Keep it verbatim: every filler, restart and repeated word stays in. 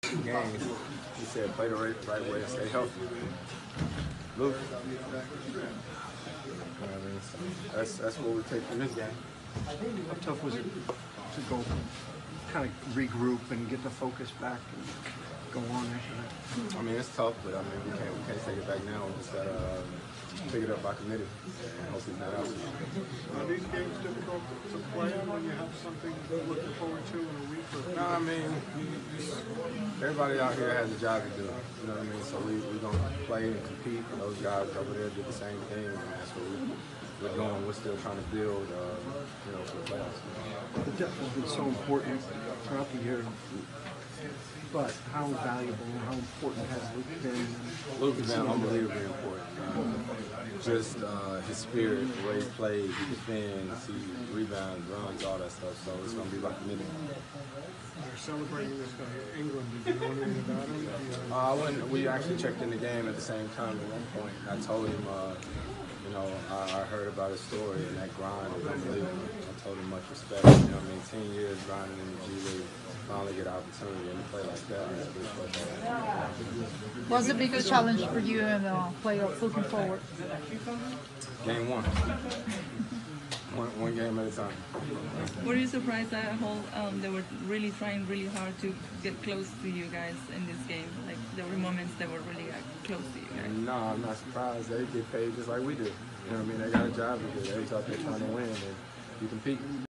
Games, he said play the right, right way and stay healthy. Luke, you know what I mean? So that's that's what we take from this game. How tough was it to go kind of regroup and get the focus back and go on after that? I mean, it's tough, but I mean, we can't we can't take it back now. We just gotta uh, pick it up by committee and hopefully not out. Are these games difficult to play when you have something to look forward to in a week? Or No, I mean, you, you, everybody out here has a job to do. You know what I mean? So we we gonna play and compete. Those guys over there did the same thing, and that's what we, we're doing. We're still trying to build, uh, you know, for the playoffs. The depth has been so important throughout the year, but how valuable and how important has Luke been? Luke has been unbelievably important. Uh, just uh, his spirit, the way he plays, he defends, he rebounds, runs, all that stuff. So it's gonna be like a minute. they're celebrating this guy in England. Did you know anything about him? Yeah. Uh, when we actually checked in the game at the same time at one point, I told him, uh, you know, I, I heard about his story and that grind is unbelievable. I told him much respect. You know, I mean, ten years grinding in the G League, finally get an opportunity and play like that. It's pretty special. What's the biggest challenge for you in the playoffs looking forward? Game one. One, one game at a time. Were you surprised that whole um, they were really trying really hard to get close to you guys in this game? Like there were moments that were really uh, close to you guys. No, I'm not surprised. They get paid just like we do. You know what I mean? They got a job to do. They out there trying to win, and you compete.